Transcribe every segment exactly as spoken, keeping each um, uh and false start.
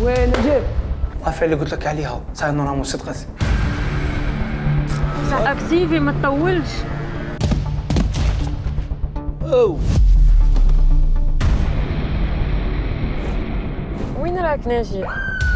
وين نجيب؟ العافية اللي قلت لك عليها ساعد نورامو صدقت. اكتيفي ما تطولش. او وين راك ناجي؟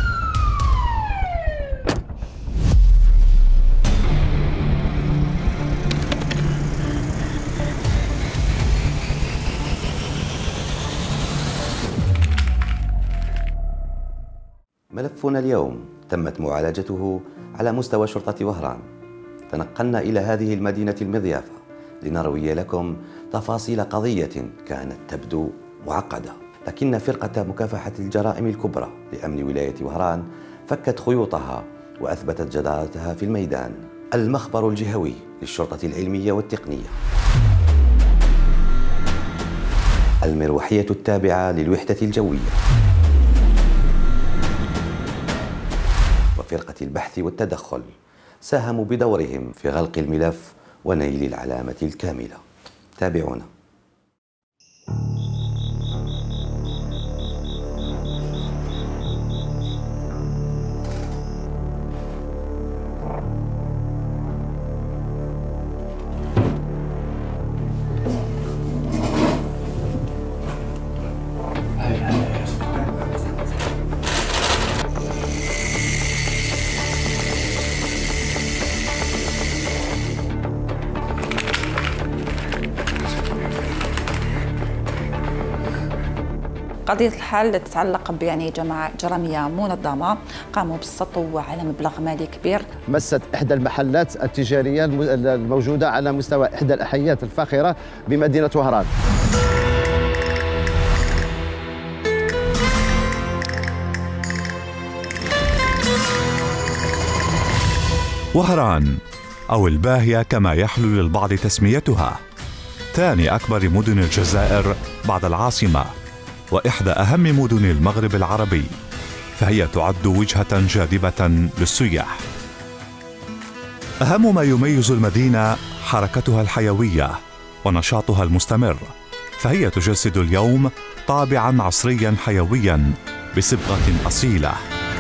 ملفنا اليوم تمت معالجته على مستوى شرطة وهران. تنقلنا إلى هذه المدينة المضيافة لنروي لكم تفاصيل قضية كانت تبدو معقدة، لكن فرقة مكافحة الجرائم الكبرى لأمن ولاية وهران فكت خيوطها وأثبتت جدارتها في الميدان. المخبر الجهوي للشرطة العلمية والتقنية، المروحية التابعة للوحدة الجوية، وفرقة البحث والتدخل ساهموا بدورهم في غلق الملف ونيل العلامة الكاملة. تابعونا. قضية الحال تتعلق يعني جماعة جرامية منظمة قاموا بالسطو على مبلغ مالي كبير. مست إحدى المحلات التجارية الموجودة على مستوى إحدى الأحياء الفاخرة بمدينة وهران. وهران أو الباهية كما يحلو للبعض تسميتها، ثاني أكبر مدن الجزائر بعد العاصمة، وإحدى أهم مدن المغرب العربي، فهي تعد وجهة جاذبة للسياح. أهم ما يميز المدينة حركتها الحيوية ونشاطها المستمر، فهي تجسد اليوم طابعاً عصرياً حيوياً بصبغة أصيلة.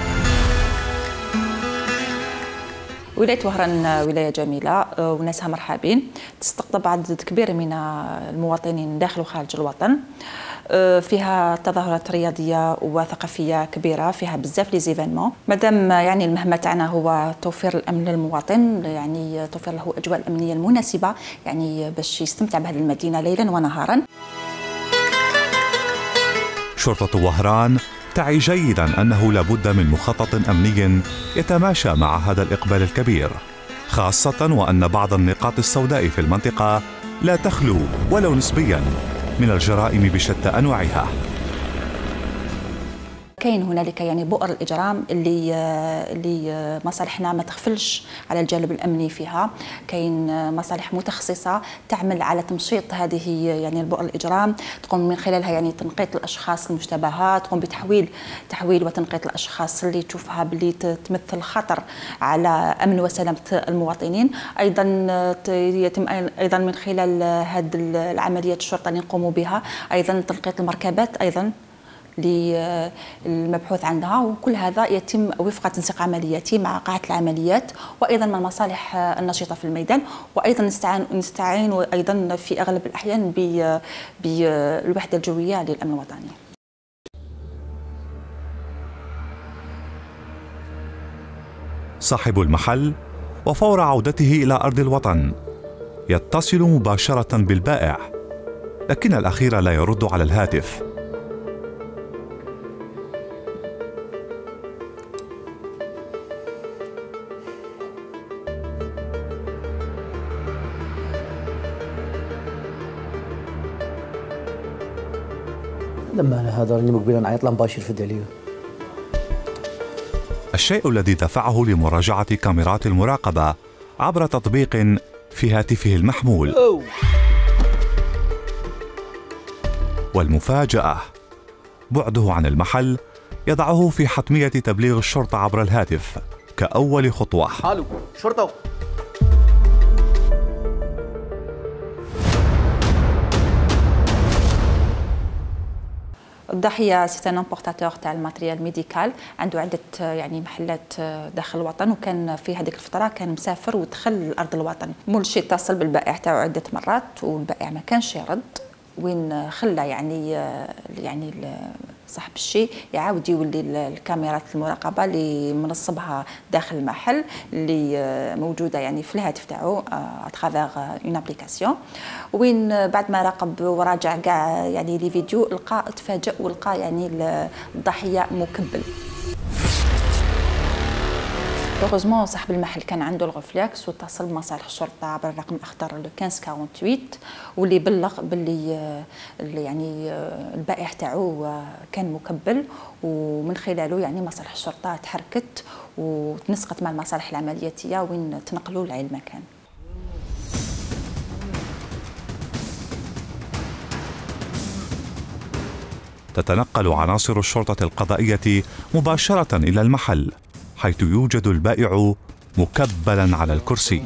ولاية وهران ولاية جميلة وناسها مرحبين، تستقطب عدد كبير من المواطنين داخل وخارج الوطن. فيها تظاهرات رياضية وثقافية كبيرة، فيها بزاف لي زيفينمون. مادام يعني المهمة تاعنا هو توفير الأمن للمواطن، يعني توفير له الأجواء الأمنية المناسبة يعني باش يستمتع بهذه المدينة ليلا ونهارا. شرطة وهران تعي جيدا أنه لابد من مخطط أمني يتماشى مع هذا الإقبال الكبير، خاصة وأن بعض النقاط السوداء في المنطقة لا تخلو ولو نسبيا من الجرائم بشتى أنواعها. كاين هنالك يعني بؤر الإجرام اللي اللي مصالحنا ما تغفلش على الجانب الأمني فيها. كاين مصالح متخصصة تعمل على تمشيط هذه يعني البؤر الإجرام، تقوم من خلالها يعني تنقيط الأشخاص المشتبهات، تقوم بتحويل تحويل وتنقيط الأشخاص اللي تشوفها باللي تمثل خطر على أمن وسلامة المواطنين. أيضا يتم أيضا من خلال هذه العمليات الشرطة اللي نقوم بها أيضا تنقيط المركبات أيضا للمبحوث عنها، وكل هذا يتم وفق تنسيق عملياتي مع قاعة العمليات وأيضا مع المصالح النشطة في الميدان. وأيضا نستعين نستعين أيضا في أغلب الأحيان بالوحدة الجوية للأمن الوطني. صاحب المحل وفور عودته إلى أرض الوطن يتصل مباشرة بالبائع، لكن الأخير لا يرد على الهاتف. لما هذا راني مقبل نعيط له مباشر في الدليل. الشيء الذي دفعه لمراجعة كاميرات المراقبة عبر تطبيق في هاتفه المحمول. أوه. والمفاجأة بعده عن المحل يضعه في حتمية تبليغ الشرطة عبر الهاتف كأول خطوة. الو شرطة. الضحيه سي ان امبورتاتور تاع الماتريال ميديكال، عنده عده يعني محلات داخل الوطن، وكان في هذيك الفتره كان مسافر ودخل لارض الوطن. مولشي اتصل بالبائع تاعو عده مرات والبائع ما كانش يرد، وين خلى يعني يعني صاحب الشيء يعاود يولي الكاميرات المراقبه اللي منصبها داخل المحل اللي موجوده يعني في الهاتف تاعو اترافيغ اون ابليكاسيون، وين بعد ما راقب وراجع كاع يعني لي فيديو لقى تفاجئ ولقى يعني الضحيه مكبل. هوغوزمون صاحب المحل كان عنده الغفلاكس واتصل بمصالح الشرطه بالرقم الاخضر لو خمسة ثمانية وأربعين واللي بلغ باللي يعني البائع تاعو كان مكبل، ومن خلاله يعني مصالح الشرطه تحركت وتنسقت مع المصالح العملياتيه وين تنقلوا لعين المكان. تتنقل عناصر الشرطه القضائيه مباشره الى المحل، حيث يوجد البائع مكبلا على الكرسي.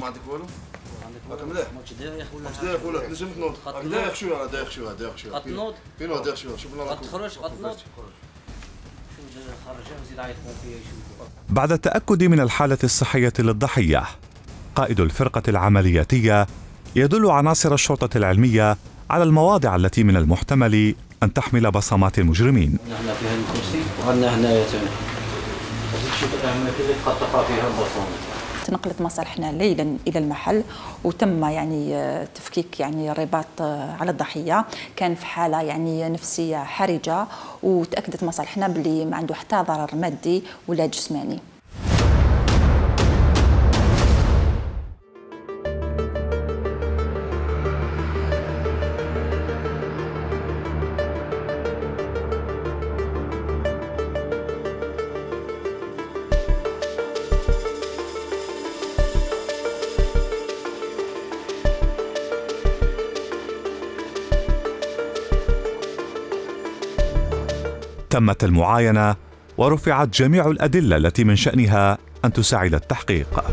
بعد التأكد من الحالة الصحية للضحية، قائد الفرقة العملياتية يدل عناصر الشرطة العلمية على المواضع التي من المحتمل أن تحمل بصمات المجرمين. نحن في هذا الكرسي وعندنا هنايا ثاني. شوف الأماكن اللي قد تقع فيها البصمات. تنقلت مصالحنا ليلا الى المحل وتم يعني تفكيك يعني الرباط على الضحيه، كان في حاله يعني نفسيه حرجه، وتاكدت مصالحنا بلي ما عنده حتى ضرر مادي ولا جسماني. تمت المعاينة ورفعت جميع الأدلة التي من شأنها أن تساعد التحقيق.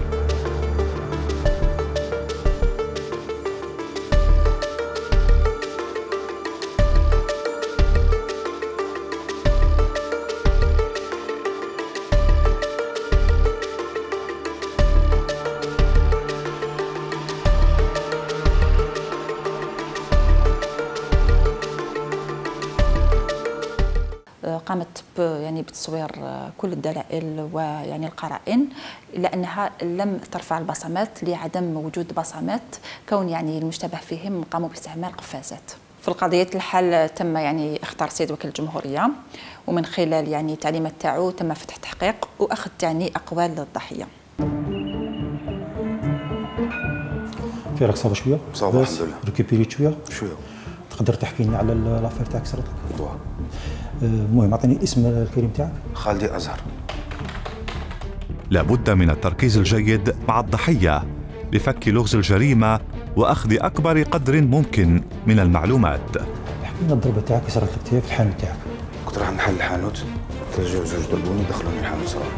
قامت يعني بتصوير كل الدلائل ويعني القرائن، الا انها لم ترفع البصمات لعدم وجود بصمات، كون يعني المشتبه فيهم قاموا باستعمال قفازات. في القضية الحال تم يعني اختار سيد وكيل الجمهورية، ومن خلال يعني تعليمات تاعو تم فتح تحقيق واخذ يعني اقوال الضحية. في راك صافا شويه؟ صافا الحمد لله. ريكوبيريت شويه؟ شويه. تقدر تحكي لنا على لافير تاعك صرات لك؟ المهم اعطيني اسم الكريم تاعك. خالدي أزهر. لابد من التركيز الجيد مع الضحية لفك لغز الجريمة وأخذ أكبر قدر ممكن من المعلومات. احكي لنا الضربة تاعك اللي صارت لك في الحانوت تاعك. كنت راح نحل الحانوت، تجاو زوج ضربوني دخلوني الحانوت صراحة.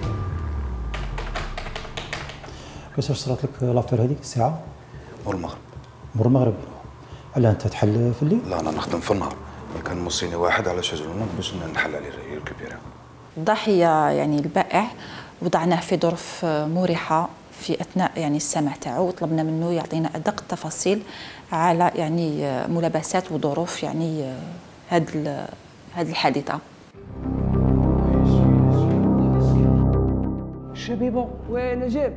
كيفاش صارت لك لافير هذيك الساعة؟ مور المغرب. مور المغرب. علاه انت تحل في الليل؟ لا انا نخدم في النهار، كان موصيني واحد على شجرونه باش نحل عليه يركبيرها. الضحيه يعني البائع وضعناه في ظروف مريحه في اثناء يعني السمع تاعو، وطلبنا منه يعطينا ادق التفاصيل على يعني ملابسات وظروف يعني هذه هذه الحادثه. شبيبه وين نجيب؟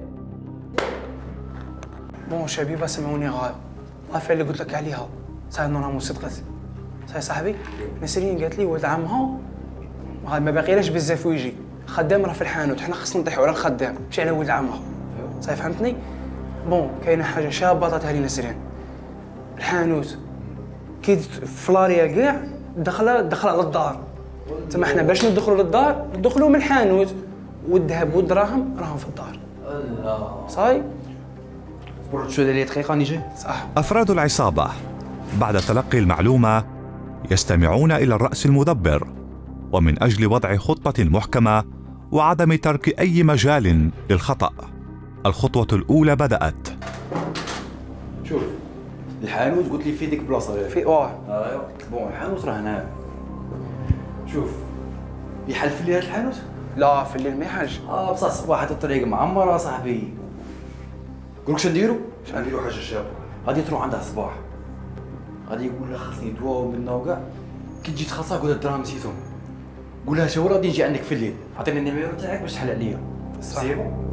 بون شبيبه سمعوني غايب، الافير اللي قلت لك عليها صاير نورمالمون صدقت. صاي صاحبي نسرين قالت لي ولد عمها غايب ما باقيلاش بزاف ويجي، خدام راه في الحانوت، حنا خصنا نطيحوا على الخدام ماشي على ولد عمها. صاي فهمتني؟ بون كاينه حاجه شابه طاتها لي نسرين، الحانوت كي فلاريا كاع دخل دخل على الدار، تما حنا باش ندخلوا للدار ندخلوا من الحانوت، والذهب والدراهم راهم في الدار. الله صاي شو ديال دقيقه نيجي صح. أفراد العصابة بعد تلقي المعلومة يستمعون إلى الرأس المدبر، ومن أجل وضع خطة محكمة وعدم ترك أي مجال للخطأ الخطوة الأولى بدأت. شوف الحانوت قلت لي في ديك البلاصه في واه ايوا بون الحانوت راه هنا، شوف يحلف لي هاد الحانوت؟ لا في الليل ما يحلش. اه بصح الصباح هاد الطريق معمره صاحبي. قولك شنديرو؟ شنديرو حاجه شابه. غادي تروح عندها الصباح. غادي يقول لها خاصني دواء ومنا وكاع. كي تجي تخلصها قول لها الدراهم نسيتهم. قول لها شهور غادي نجي عندك في الليل. عطيني النيميرو تاعك باش تحل عليا. سي بون.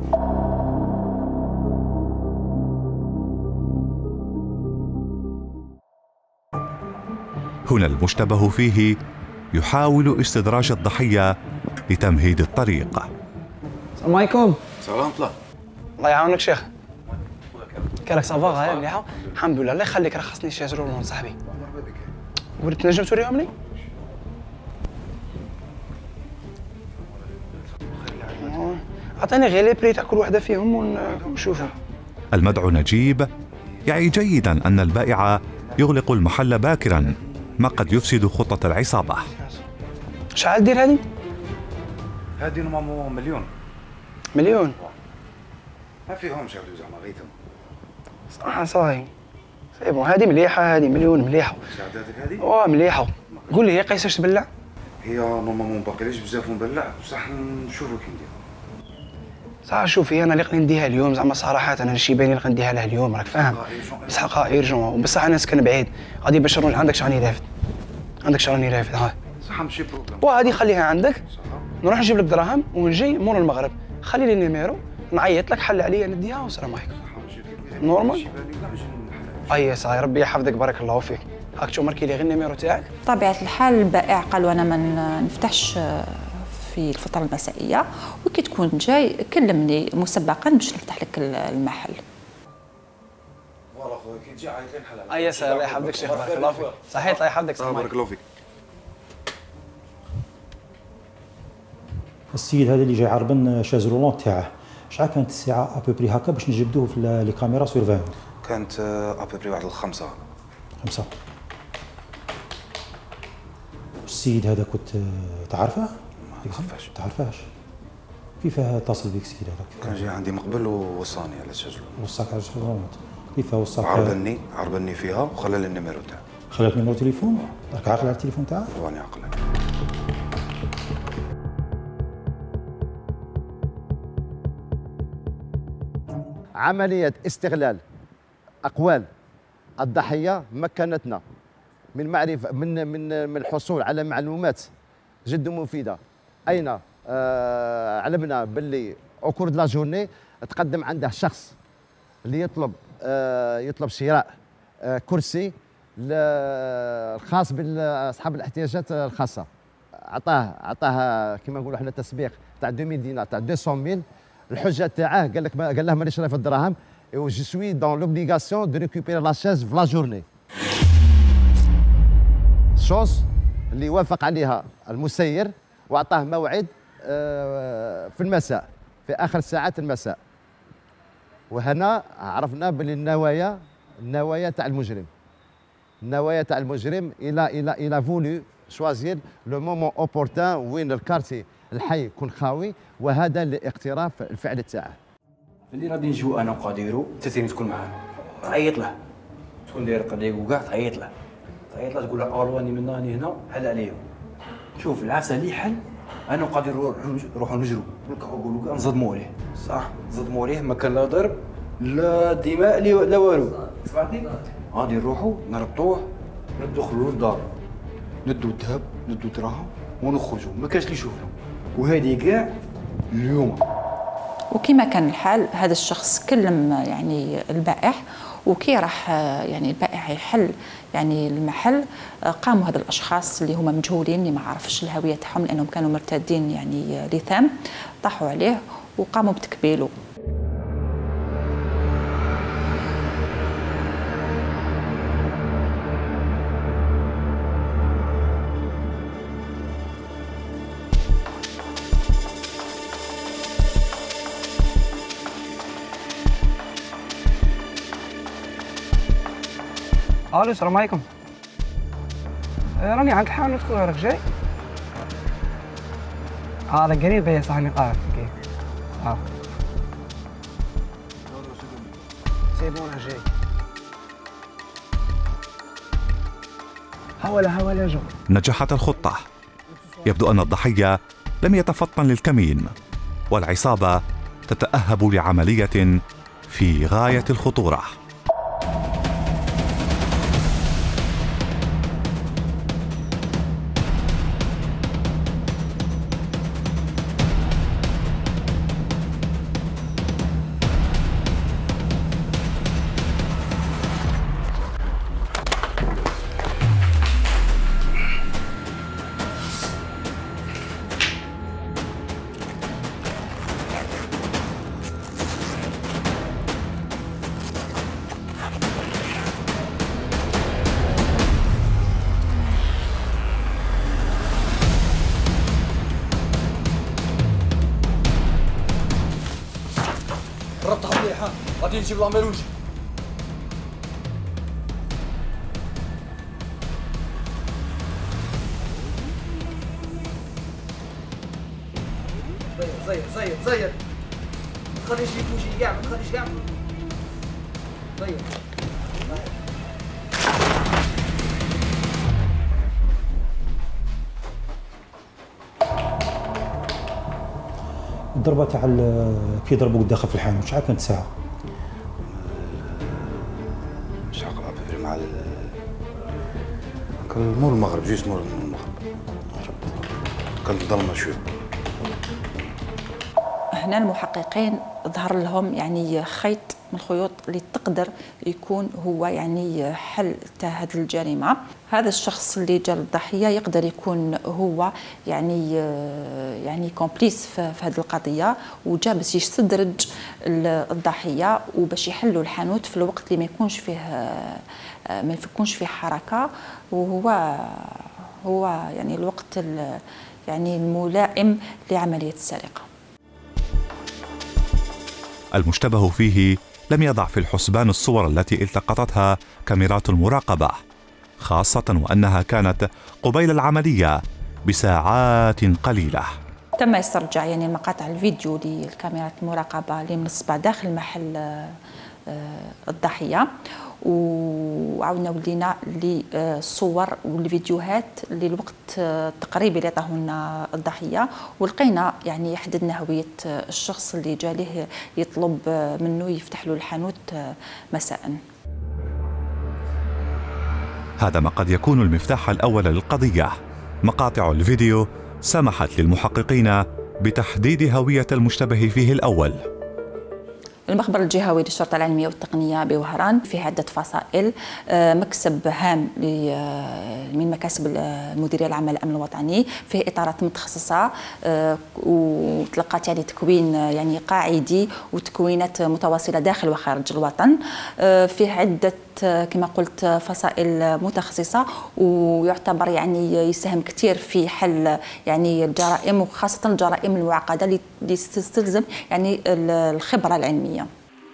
هنا المشتبه فيه يحاول استدراج الضحية لتمهيد الطريق. السلام عليكم. سلام الله. الله يعاونك شيخ. كيفك صافا غاية مليحة؟ الحمد لله. الله يخليك راه خاصني شي زرون صاحبي. قلت تنجم توريهم لي؟ عطيني غير لي بري تاع كل وحدة فيهم ونشوفهم. المدعو نجيب يعي جيدا أن البائع يغلق المحل باكرا، ما قد يفسد خطة العصابة. شحال دير هذه؟ هذه نورمالمون مليون. مليون؟ ما فيهمش هادو زعما غيتهم. صح صاي. سي بون هذه مليحة، هذه مليون مليحة. شحال هذيك هذه؟ واه مليحة. قول لي هي قيساش تبلع؟ هي نورمالمون باقيلاش بزاف مبلع، بصح نشوفو كي ندير. صح شوفي انا اللي غنديها اليوم زعما صراحه انا الشيباني اللي غنديها لها اليوم راك فاهم. بصح حقها ايرجون بصح انا ساكن بعيد غادي باش نروح عندك شراني رافد. عندك شراني رافد ها. صح ماشي بروبليم. وهادي خليها عندك. نروح نجيب لك دراهم ونجي مور المغرب. خلي لي النيميرو نعيط لك حل عليا نديها والسلام عليكم. نورمال. اي صاي ربي يحفظك بارك الله فيك. هاك تشوف ماركي لي غير النيميرو تاعك. بطبيعه الحال البائع قال وانا ما نفتحش في الفترة المسائية، وكي تكون جاي كلمني مسبقا باش نفتح لك المحل. فوالا خويا كي تجي عيط لي نحل. اي سلام الله يحفظك شيخ بارك الله فيك. صحيح الله يحفظك. بارك الله فيك. السيد هذا اللي جاي عربن شاز رولون تاعه، شحال كانت الساعة ابوبري هكا باش نجبدوه في لي كاميرا سيرفايون؟ كانت ابوبري واحد الخمسة. خمسة. السيد هذا كنت تعرفه؟ ما تعرفهاش. تعرفهاش؟ كيف اتصل بك السيد هذاك؟ كان جاي عندي من قبل ووصاني على الشجرة. وصاك على الشجرة؟ كيف وصاك؟ عربني عربني فيها وخلى لي النيميرو تاعه. خلاك نيميرو تليفون؟ راك عاقل على التليفون تاعه؟ راني عاقل. عملية استغلال أقوال الضحية مكنتنا من معرفة من من من الحصول على معلومات جد مفيدة. أين آه علمنا باللي أوكور دو لا جورني تقدم عنده شخص اللي يطلب آه يطلب شراء آه كرسي الخاص باصحاب الاحتياجات الخاصة. عطاه عطاه كما نقولوا احنا تسبيق تاع مئتين دينار تاع مئتين ألف. الحجه تاعه قال لك قال له مانيش راه في الدراهم و جو سوي دون لوبليغاسيون دو ريكوبيري لا شاز في لا جورني. شوز اللي وافق عليها المسير واعطاه موعد في المساء في اخر ساعات المساء. وهنا عرفنا باللي النوايا النوايا تاع المجرم النوايا تاع المجرم الى الى الى فولو شوازير لو مومون اوبورتان وين الكارتي الحي يكون خاوي وهذا لاقتراف الفعل تاعه. اللي غادي نجيو انا وقاديرو تسيرين تكون معانا تعيط له تكون داير قضيه وكاع تعيط له تعيط له تقول له اولواني من راني هنا حل عليهم. شوف العفسه اللي حل انا وقاديرو نروحوا نجروا نقولوا نصدموا عليه صح نصدموا عليه ما كان لا ضرب لا دماء لا والو سمعتني. غادي نروحوا نربطوه ندخلوا للدار ندو الذهب ندو دراهم ونخرجوا ما كاش اللي يشوفنا. وهذه كاع اليوم. وكما كان الحال هذا الشخص كلم يعني البائع وكي راح يعني البائع يحل يعني المحل قاموا هذا الاشخاص اللي هما مجهولين اللي ما عرفش الهويه تاعهم لانهم كانوا مرتادين يعني لثام طاحوا عليه وقاموا بتكبيله. الو السلام عليكم. راني عند الحانوت خويا راك جاي؟ اه راك قريب يا صاحبي قارف كيف اه سي بون راه جاي. هولا هولا جو. نجحت الخطة يبدو أن الضحية لم يتفطن للكمين، والعصابة تتأهب لعملية في غاية الخطورة. ربطها مليحة غادي نجيب لاميروجي. زيد زيد زيد ما تخليش يفوجي كاع، ما تخليش كاع. زيد الضربه تاع كي ضربوك داخل في الحانوت شحال كانت ساعه؟ مش عقل ابري مع كان مور المغرب، جيت مور المغرب كانت ظلمه شويه. هنا المحققين ظهر لهم يعني خيط من الخيوط اللي تقدر يكون هو يعني حل تاع هذه الجريمه. هذا الشخص اللي جا الضحيه يقدر يكون هو يعني يعني كومبليس في هذه القضيه، وجا باش يستدرج الضحيه وباش يحلوا الحانوت في الوقت اللي ما يكونش فيه ما يكونش فيه حركه، وهو هو يعني الوقت يعني الملائم لعمليه السرقه. المشتبه فيه لم يضع في الحسبان الصور التي التقطتها كاميرات المراقبة، خاصة وأنها كانت قبيل العملية بساعات قليلة. تم استرجاع يعني مقاطع الفيديو للكاميرات المراقبة اللي منصبة داخل محل الضحية، وعاودنا ولينا للصور والفيديوهات للوقت التقريبي اللي عطاه لنا الضحيه، ولقينا يعني حددنا هويه الشخص اللي جا ليه يطلب منه يفتح له الحانوت مساء. هذا ما قد يكون المفتاح الاول للقضيه. مقاطع الفيديو سمحت للمحققين بتحديد هويه المشتبه فيه الاول. المخبر الجهوي للشرطة العلمية والتقنية بوهران فيه عدة فصائل، مكسب هام من مكاسب المديرية العامة للأمن الوطني، فيه إطارات متخصصة وتلقات يعني تكوين يعني قاعدي وتكوينات متواصلة داخل وخارج الوطن، فيه عدة كما قلت فصائل متخصصة، ويعتبر يعني يساهم كثير في حل يعني الجرائم، وخاصة الجرائم المعقدة اللي تستلزم يعني الخبرة العلمية.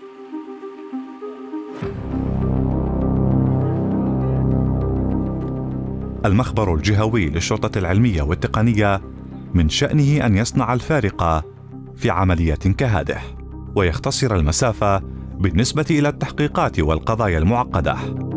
المخبر الجهوي للشرطة العلمية والتقنية من شأنه أن يصنع الفارق في عملية كهذه، ويختصر المسافة بالنسبة إلى التحقيقات والقضايا المعقدة.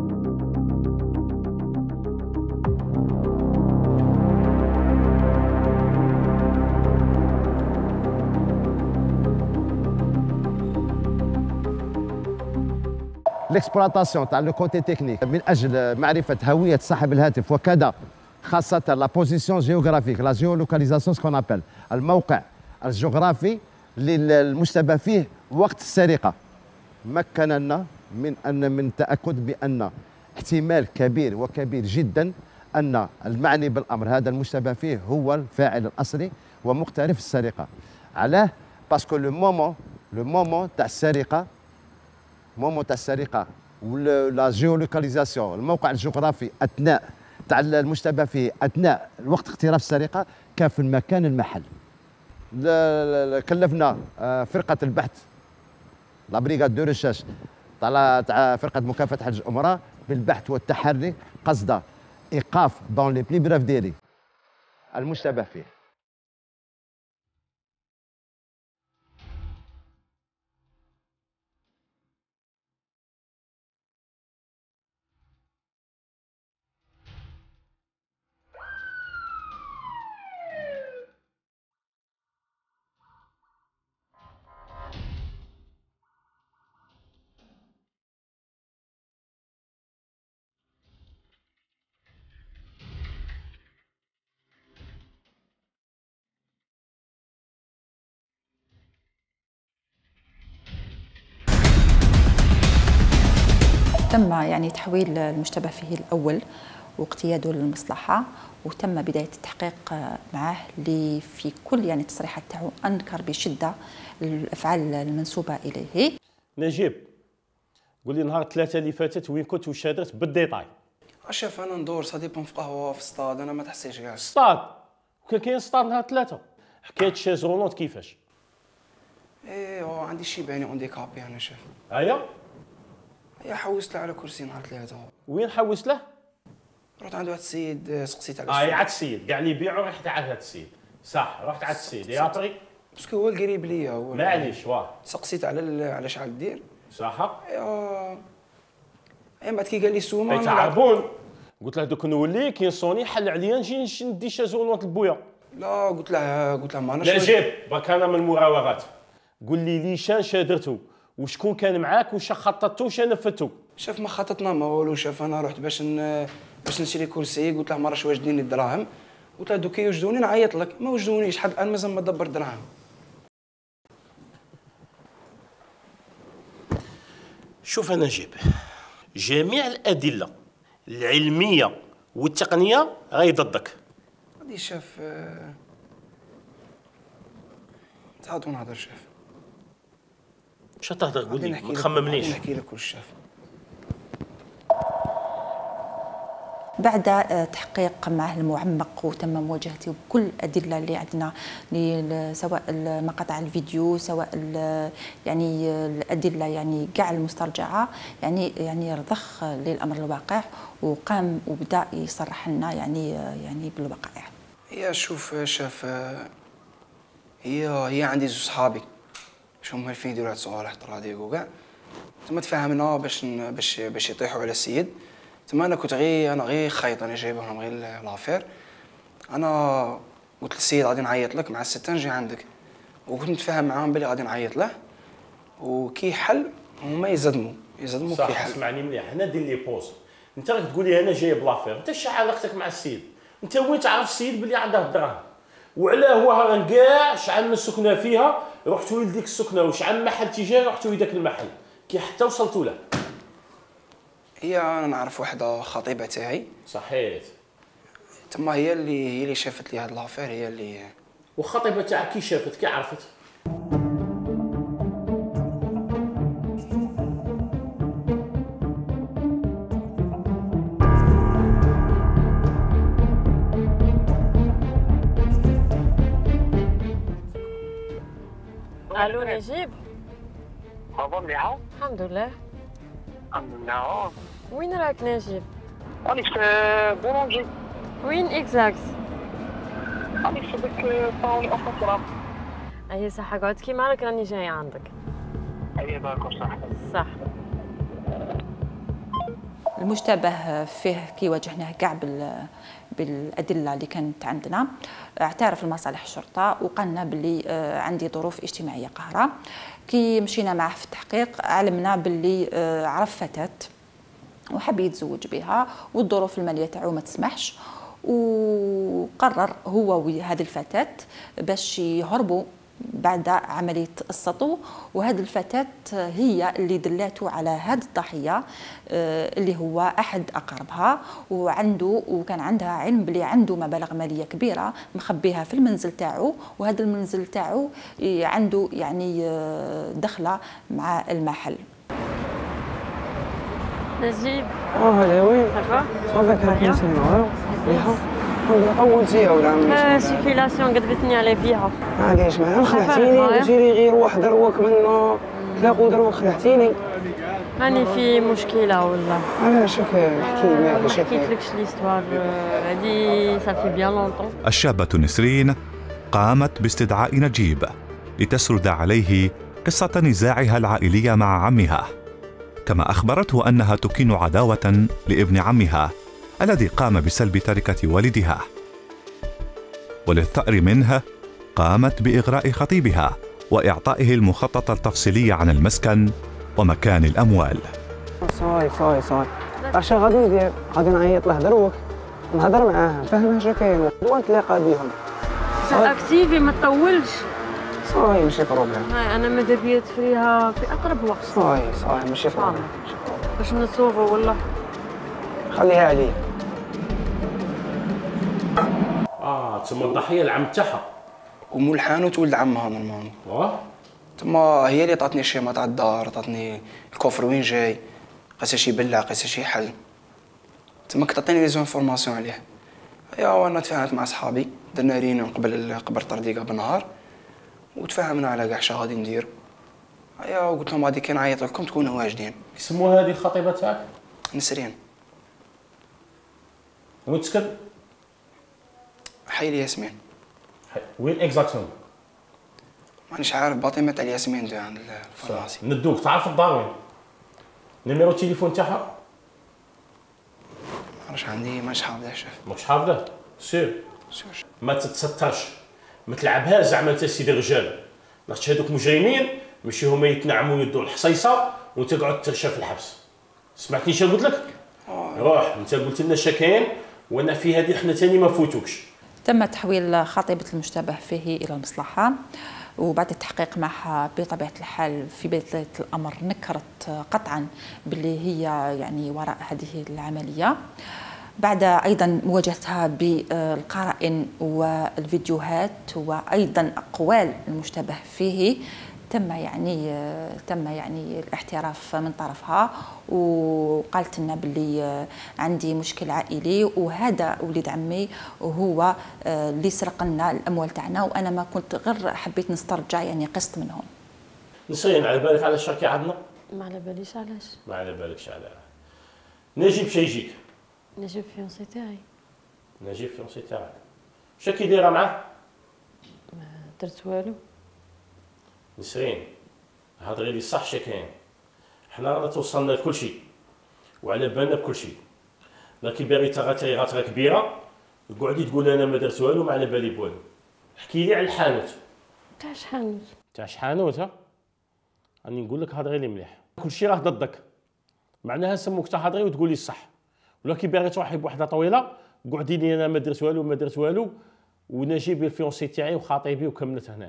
ليكسبلوطاسيون تاع لو كونتي تكنيك من اجل معرفه هويه صاحب الهاتف وكذا، خاصه لا بوزيسيون جيوغرافيك، لا جيولوكاليزاسيون سكون ابل، الموقع الجغرافي للمشتبه فيه وقت السرقه. مكننا من ان من تاكد بان احتمال كبير وكبير جدا ان المعني بالامر هذا المشتبه فيه هو الفاعل الاصلي ومقترف السرقه. علاه؟ باسكو لو مومون لو مومون تاع السرقه مومون تاع السرقه ولا جيولوكاليزاسيون، الموقع الجغرافي اثناء تاع المشتبه فيه اثناء وقت اقتراف السرقه كان في المكان المحل. كلفنا فرقه البحث لا بريغاد دو ريشيرش تاع فرقه مكافحه حج الامراء بالبحث والتحري قصد ايقاف دون لي بلي بريف ديلي المشتبه فيه. تم يعني تحويل المشتبه فيه الأول واقتياده للمصلحة، وتم بداية التحقيق معه اللي في كل يعني تصريحات تاعو أنكر بشدة الأفعال المنسوبة إليه. نجيب، قول لي نهار الثلاثة اللي فاتت وين كنت وش هدرت بالديتاي؟ شوف انا ندور سا ديبون في قهوه في الصطاد، انا ما تحسيش كاع. الصطاد؟ وكان كاين الصطاد نهار ثلاثة. حكاية شاز رولونت كيفاش؟ ايه عندي شيباني عندي كابي انا شوف. هيا؟ هيا حوست له على كرسي نهار ثلاثة. وين حوست له؟ رحت عند واحد السيد سقسيت على السيد. اه عند السيد، كاع اللي يبيعوا رحت عند هذا السيد. صح، رحت عند السيد، يا طري. باسكو هو القريب ليا هو. معليش واه. سقسيت على على شحال دير. صح. ايوا اي من بعد كي قال لي سومه انا تعرفون قلت له دوك نولي كاين سوني حل عليا نجي ندي شازونات البويا. لا قلت له قلت له ما لا جيب باك انا من المراوغات. قول لي ليشان شادرتو وشكون كان معاك واش خططتو واش نفذتو؟ شوف ما خططنا ما والو. شوف انا رحت باش ن... باش نشري كرسي، قلت له ما راش واجديني الدراهم، قلت له دوك يوجدوني نعيط لك، ما وجدونيش حد الان مازال ما دبر دراهم. شوف انا نجيب، جميع الادله العلميه والتقنيه غاي ضدك. غادي شاف تعاودوا نهضر شاف. واش تهضر؟ قول لي ما تخممنيش. نحكي لك واش شاف. بعد تحقيق معه المعمق وتم مواجهته بكل الادله اللي عندنا، سواء مقاطع الفيديو سواء يعني الادله يعني كاع المسترجعه، يعني يعني رضخ للامر الواقع وقام وبدا يصرح لنا يعني يعني بالوقائع. هي شوف شاف هي هي عندي زوج صحابي شهم هالفين يديروا هاد صوالح طراديق وكاع، تما تفاهمنا باش باش باش يطيحوا على السيد. تما انا كنت غير انا غير خايط، انا جايبهم غير لافير. انا قلت للسيد غادي نعيط لك مع الستة نجي عندك، وكنت نتفاهم معاهم بلي غادي نعيط له وكي حل هما يزدموا يزدموا كي حل. صح اسمعني مليح، انا دير لي بوز. انت راك تقول لي انا جايب لافير، انت اش علاقتك مع السيد؟ انت وين تعرف السيد بلي عنده الدراهم؟ وعلاه هو كاع شحال من سكنه فيها رحتوا لديك السكنه وشحال محل تجاري رحتوا لذاك المحل كي حتى وصلتوا له؟ هي انا نعرف واحده خطيبه تاعي. صحيت. تما هي اللي هي اللي شافت لي هاد لافير، هي اللي. والخطيبه تاعك كي شافت كي عرفت؟ الو نجيب. بابا مليحة؟ الحمد لله. الحمد لله. وين راك نجيب؟ راني في بولونجي. وين اكزاكت؟ راني في ديك الصالون أوفر. أي صح قعدت كيما راك راني جاية عندك. أي داكور صح. صح. المشتبه فيه كي واجهناه كاع بال بالادله اللي كانت عندنا، اعترف لمصالح الشرطه وقالنا باللي عندي ظروف اجتماعيه قاهره. كي مشينا معه في التحقيق علمنا باللي عرف فتاه وحب يتزوج بها والظروف الماليه تاعو ما تسمحش، وقرر هو وهذه الفتاه باش يهربوا بعد عملية السطو. وهذه الفتاة هي اللي دلاتو على هذه الضحية اللي هو أحد أقاربها، وعنده وكان عندها علم بلي عنده مبالغ مالية كبيرة مخبيها في المنزل تاعو، وهذا المنزل تاعو عنده يعني دخلة مع المحل. نجيب. اه هلا وين؟ صافا؟ صافا كان كنسمعوا مليحة. أول زيها ولا سيركيلاسيون قدبتني على فيها. معليش معايا خلعتيني قلتي لي غير واحد دروك من تلاقوا دروك خلعتيني. راني في مشكلة والله. علاش راك احكي لي ما حكيتلكش ليستوار هادي صافي بيان لونطون. الشابة نسرين قامت باستدعاء نجيب لتسرد عليه قصة نزاعها العائلية مع عمها، كما أخبرته أنها تكن عداوة لابن عمها الذي قام بسلب تركة والدها. وللثأر منها قامت بإغراء خطيبها وإعطائه المخطط التفصيلي عن المسكن ومكان الأموال. صاي صاي صاي اش غادي ندير؟ غادي نعيط له دروك نهضر معاه نفهمه اش كاين ونتلاقى بهم. اكتيفي ما تطولش. صاي ماشي بروبليم. انا ماذا بيا تفريها في اقرب وقت. صاي صاي ماشي بروبليم. باش نتوبوا والله. خليها عليا. اه تما الضحيه العم تاعها ومو الحانوت ولد عمها نورمالمون. واه تما هي اللي عطاتني الشيما تاع الدار، عطاتني الكوفر وين جاي، قيساش يبلع قيساش يحل. تما كنت تعطيني لي زانفورماسيون عليه. يا وانا تفاهمت مع صحابي، درنا رينيون قبل قبل طرديقه بالنهار وتفاهمنا على كاع شنو غادي ندير. ايا وقلت لهم غادي كي نعيط لكم تكونوا واجدين. كيسموها هذه الخطيبه تاعك؟ نسرين. وين تسكن؟ حي الياسمين. وين اكزاكتومون؟ مانيش عارف باطمه تاع الياسمين دو عند الفارماسي. ندوك تعرف الدار وين؟ نيميرو التليفون تاعها؟ مانيش عندي مانيش حافظه شاف. ماكش حافظه؟ سير سير. ما تتسترش، ما تلعبهاش زعما انت سيدي رجال، لاخاطش هذوك مجرمين ماشي هما يتنعموا يدوا الحصيصه وانت قعدت ترشى في الحبس. سمعتني شنو قلت لك؟ روح انت قلت لنا شكاين وانا في هذه حنا ثاني ما فوتوكش. تم تحويل خطيبة المشتبه فيه إلى المصلحة، وبعد التحقيق معها بطبيعة الحال في بداية الأمر نكرت قطعا باللي هي يعني وراء هذه العملية. بعد أيضا مواجهتها بالقرائن والفيديوهات وأيضا أقوال المشتبه فيه، تم يعني تم يعني الاعتراف من طرفها، وقالت لنا باللي عندي مشكل عائلي وهذا وليد عمي وهو اللي سرق لنا الاموال تاعنا، وانا ما كنت غير حبيت نسترجع يعني قسط منهم. نسرين على بالك على الشركه عندنا؟ ما على باليش علاش. ما على بالكش على نجيب شي يجيك. نجيب فيونسي تاعي. نجيب فيونسي تاعك. شكي دايره معاه؟ ما درت والو. نسرين هضري لي صح شكاين، حنا رانا توصلنا لكل شيء وعلى بالنا بكل شيء، لكن باغي تغاتري غاتره كبيره تقعدي تقول انا ما درت والو ما على بالي بوالو. احكي لي على الحانوت. تاع شحانوت؟ تاع شحانوت ها؟ راني نقول لك هضري لي مليح، كل شيء راه ضدك، معناها نسموك تهضري وتقولي الصح، ولكن باغي تروحي بوحده طويله قعدي لي انا ما درت والو ما درت والو ونجيب الفيونسي تاعي وخاطيبي وكملت هنا.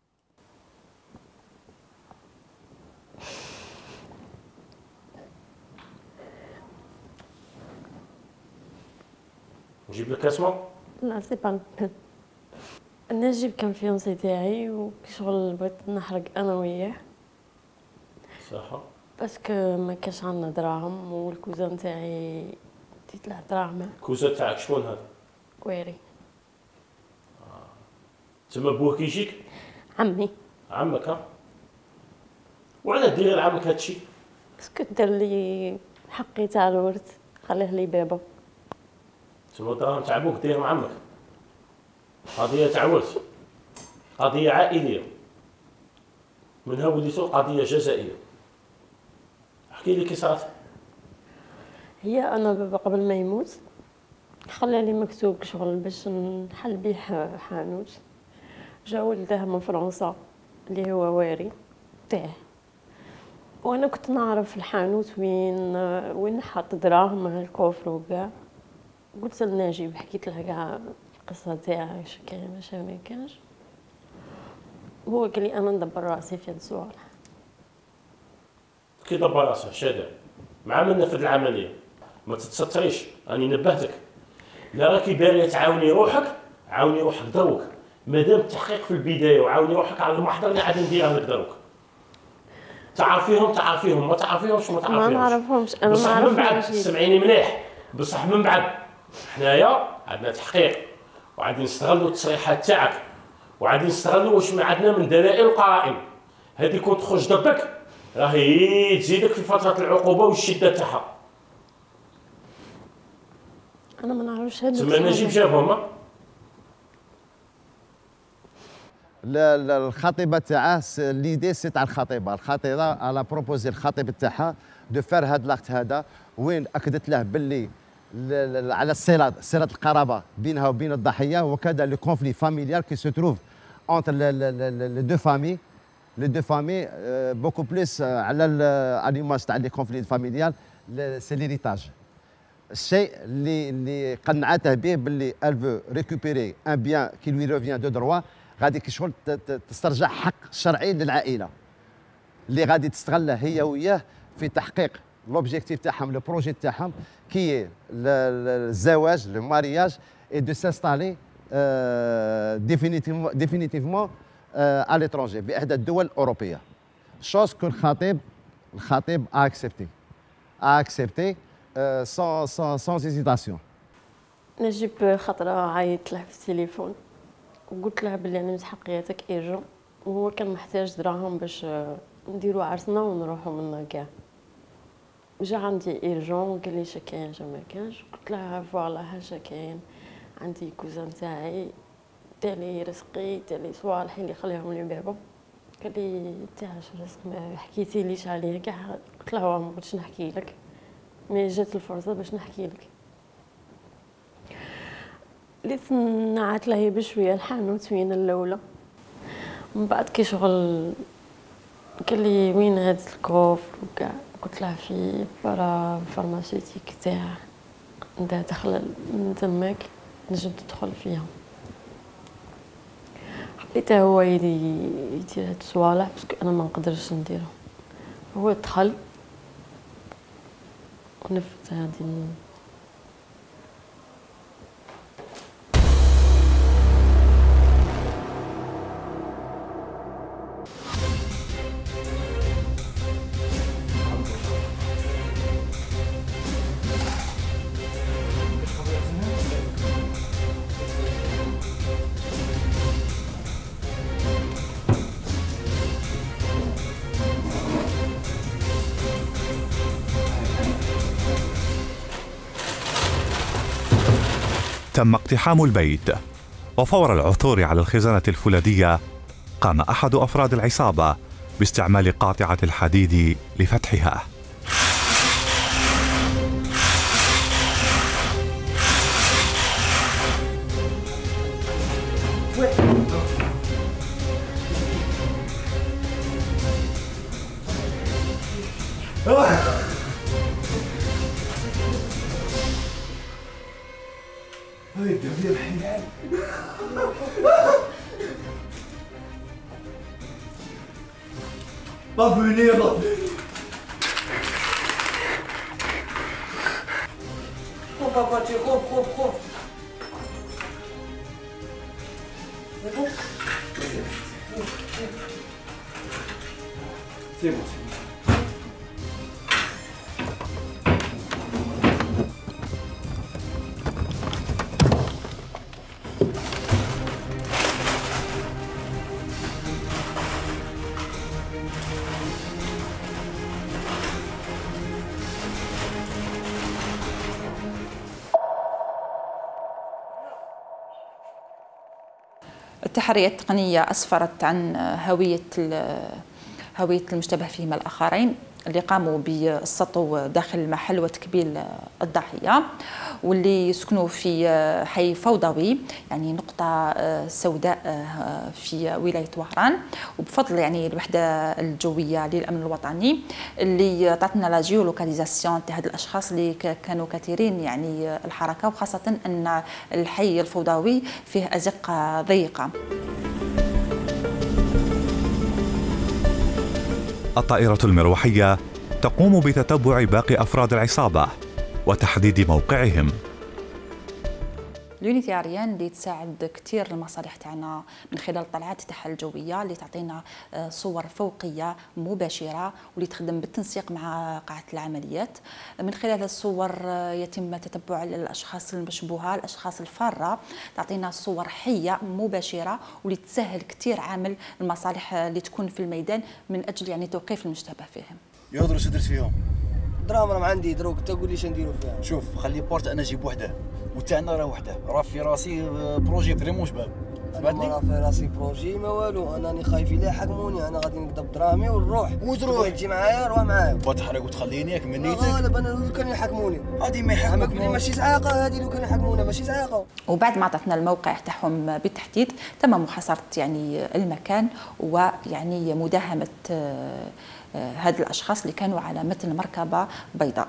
نجيب لك اسمه؟ لا سي با نجيب كان فيونسي تاعي وشغل بغيت نحرق انا وياه. صح. باسكو ما كاش عندنا دراهم والكوزان تاعي ديت له دراهم. الكوزان تاعك شكون هذا؟ كويري. آه. تما بوه كيجيك؟ عمي. عمك ها؟ وعلاه دير لعمك هادشي؟ باسكو دار لي حقي تاع الورث خليه لي بابا. تما الدراهم تاع بوك داير مع عمك. قضية تاع ورث، قضية عائلية، منها وليتو قضية جزائية. احكي لي كي صارت. هي انا بابا قبل ما يموت خلى لي مكتوب شغل باش نحل بيه حانوت. جا ولده من فرنسا اللي هو واري تاعه، وانا كنت نعرف الحانوت وين وين حط دراهم مع الكوفر وكاع. قلت لنجيب حكيت له كاع القصه تاعي اش كاين اش ما كانش، هو قال لي انا ندبر راسي في هاد الصوالح. كي دبر راسه شادر مع من نفذ العمليه ما تتستريش، راني نبهتك. لا راكي باغي تعاوني روحك عاوني روحك دروك، مادام التحقيق في البدايه وعاوني روحك على المحضر اللي غادي نديرها لك دروك. تعرفيهم تعرفيهم ما تعرفيهمش ما تعرفيهمش. ما نعرفهمش انا بصح ما من بعد نعرفهمش. سمعيني مليح، بصح من بعد حنايا عندنا تحقيق وعادي نستغلوا التصريحات تاعك وعادي نستغلوا واش ما عندنا من دلائل وقرائن. هذه كون تخرج ضدك راهي تزيدك في فتره العقوبه والشده تاعها. انا ما نعرفش هاد تما نجيب جابهم. الخطيبه تاعه ليدي سي تاع الخطيبه، الخطيبه على بروبوزي الخطيب تاعها دو فار هاد لاكت هذا، وين اكدت له باللي على الصله صله القرابه بينها وبين الضحيه، وكذا لو كونفلي فاميليال كي سو تروف اونتر لي دو فامي لي دو فامي بوكو بليس على اليماج تاع لي كونفلي فاميليال سي ليريتاج. الشيء اللي اللي قنعته به باللي ال فو ريكوبيري ان بيان كي لوي روفيان دو دروا، غادي كي شغل تسترجع حق شرعي للعائله اللي غادي تستغله هي وياه في تحقيق لوبجيكتيف تاعهم لو بروجي تاعهم كي الزواج لو مارياج اي دو سانستالي ديفينيتيفمون ديفينيتيفمون ا ليترونجي باحدى الدول الاوروبيه. شوز كو الخطيب الخطيب ا اكسبتي ا اكسبتي سون سون سون هيزيتاسيون. نجيب خطره عيطت له في التليفون وقلت له بلي انا متحقياتك ايرجون، وهو كان محتاج دراهم باش نديرو عرسنا ونروحو منا كاع. جا عندي ايرجون قال لي شا كاين شا ما كانش، قلت له فوالا هاشا كاين، عندي كوزان تاعي تالي رزقي تالي صوالحي اللي خليهم لي بابا. قال لي تاعش رزق ما حكيتي ليش عليه كاع. قلت له ما بغيتش نحكي لك، مي جات الفرصه باش نحكي لك. ليت نعت له بشويه الحانوت وين الاولى، من بعد كي شغل قال لي وين هاد الكوفر وكاع. قلت له في برا فارماسيتيك تاع انت داخله من تماك نجم تدخل فيها. حبيته هو يدير هاد الصوالح باسكو انا ما نقدرش نديرهم. هو دخل ونفذ هادي. تم اقتحام البيت، وفور العثور على الخزانة الفولاذية قام أحد أفراد العصابة باستعمال قاطعة الحديد لفتحها. Va venir, va venir. Oh papa, tu خوف خوف خوف. C'est bon? C'est bon. التحريات التقنية أسفرت عن هوية هوية المشتبه فيهما الآخرين اللي قاموا بالسطو داخل المحل وتكبيل الضحية، واللي يسكنوا في حي فوضوي، يعني نقطة سوداء في ولاية وهران. وبفضل يعني الوحدة الجوية للأمن الوطني اللي تعطينا لا جيولوكاليزاسيون تاع هاد الأشخاص اللي كانوا كثيرين يعني الحركة، وخاصة أن الحي الفوضوي فيه أزقة ضيقة. الطائرة المروحية تقوم بتتبع باقي أفراد العصابة وتحديد موقعهم. اليونيتي اريان اللي تساعد كثير المصالح تاعنا من خلال الطلعات تاعها الجويه اللي تعطينا صور فوقيه مباشره، واللي تخدم بالتنسيق مع قاعه العمليات. من خلال الصور يتم تتبع الاشخاص المشبوهه، الاشخاص الفاره، تعطينا صور حيه مباشره واللي تسهل كثير عمل المصالح اللي تكون في الميدان من اجل يعني توقيف المشتبه فيهم. يهضروا شو درت فيهم؟ دراهم راهم عندي دروك، انت قول لي شنو نديروا فيها. شوف خلي بورت انا نجيب وحده وتاعنا راه وحده، راه في راسي بروجي فريمون شباب. انا راه في راسي بروجي ما والو، انا راني خايف لا يحكموني، انا غادي نكذب دراهمي ونروح. وتروح تجي معايا روح معايا. وتحرق وتخليني ياك من نيتك. غالب انا لو كانوا يحكموني غادي ما يحكموك ماشي زعاقه، هذه لو كانوا يحكمونا ماشي زعاقه. وبعد ما عطتنا الموقع تاعهم بالتحديد تم محاصره يعني المكان ويعني مداهمه هاد الاشخاص اللي كانوا على متن مركبه بيضاء.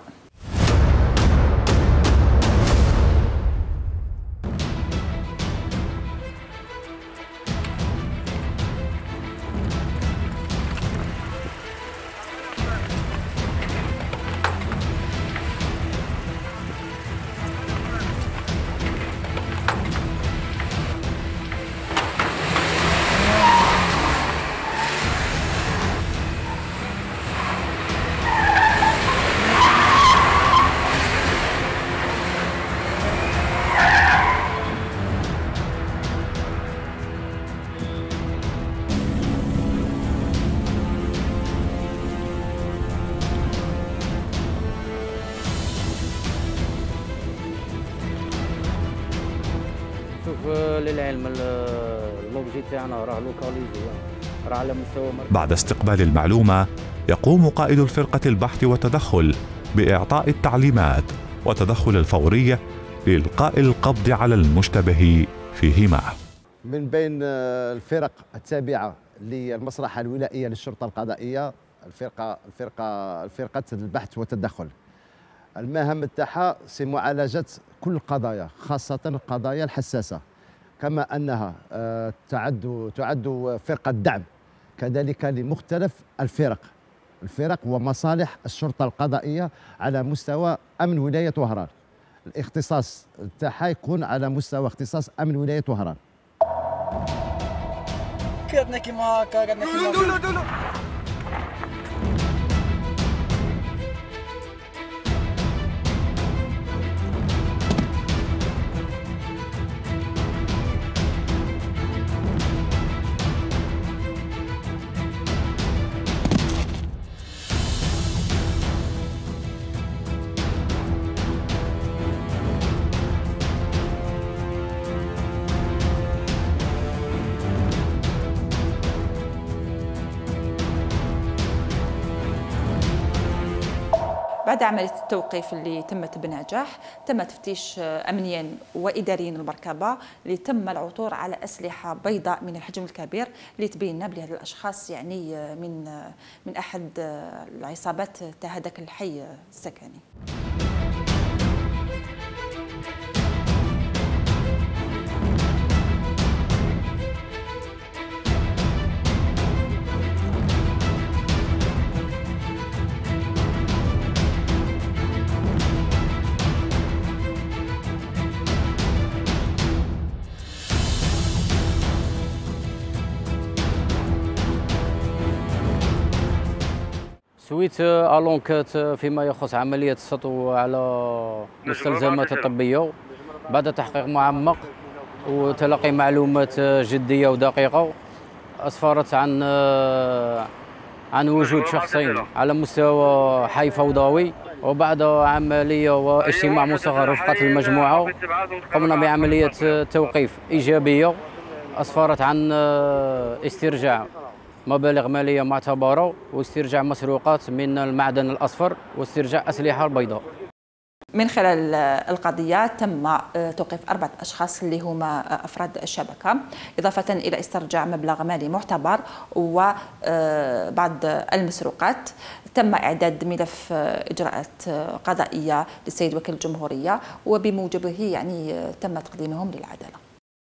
وللعلم اللوبجي تاعنا راه لوكاليزي، راه على مستوى. بعد استقبال المعلومة يقوم قائد الفرقة البحث والتدخل بإعطاء التعليمات والتدخل الفوري لإلقاء القبض على المشتبه فيهما. من بين الفرق التابعة للمصلحة الولائية للشرطة القضائية الفرقة الفرقة الفرقة البحث والتدخل، المهام تاعها سي معالجة كل القضايا خاصة القضايا الحساسة، كما أنها تعد تعد فرقة دعم كذلك لمختلف الفرق الفرق ومصالح الشرطة القضائية على مستوى أمن ولاية وهران. الاختصاص تاعها يكون على مستوى اختصاص أمن ولاية وهران. قعدنا كيما هكا قعدنا كيما بعد عملية التوقيف اللي تمت بنجاح، تم تفتيش أمنيا وإداريا المركبة اللي تم العثور على أسلحة بيضاء من الحجم الكبير اللي تبين بلي هذا الأشخاص يعني من من أحد العصابات تاع هذاك الحي السكني. سويت الونكات فيما يخص عملية السطو على مستلزمات الطبية بعد تحقيق معمق وتلقي معلومات جدية ودقيقة أسفرت عن عن وجود شخصين على مستوى حي فوضوي، وبعد عملية واجتماع مصغر رفقة المجموعة قمنا بعملية توقيف إيجابية أسفرت عن استرجاع مبالغ مالية معتبرة واسترجاع مسروقات من المعدن الأصفر واسترجاع أسلحة البيضاء. من خلال القضية تم توقيف أربعة أشخاص اللي هما أفراد الشبكة، إضافة إلى استرجاع مبلغ مالي معتبر وبعض المسروقات. تم إعداد ملف إجراءات قضائية للسيد وكيل الجمهورية وبموجبه يعني تم تقديمهم للعدالة.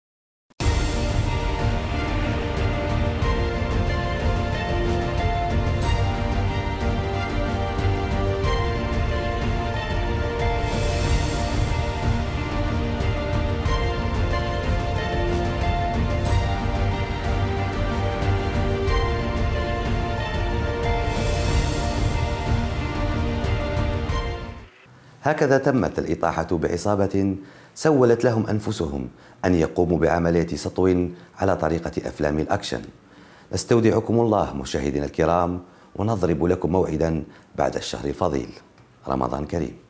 هكذا تمت الإطاحة بعصابة سولت لهم أنفسهم أن يقوموا بعملية سطو على طريقة أفلام الأكشن. نستودعكم الله مشاهدينا الكرام، ونضرب لكم موعدا بعد الشهر الفضيل. رمضان كريم.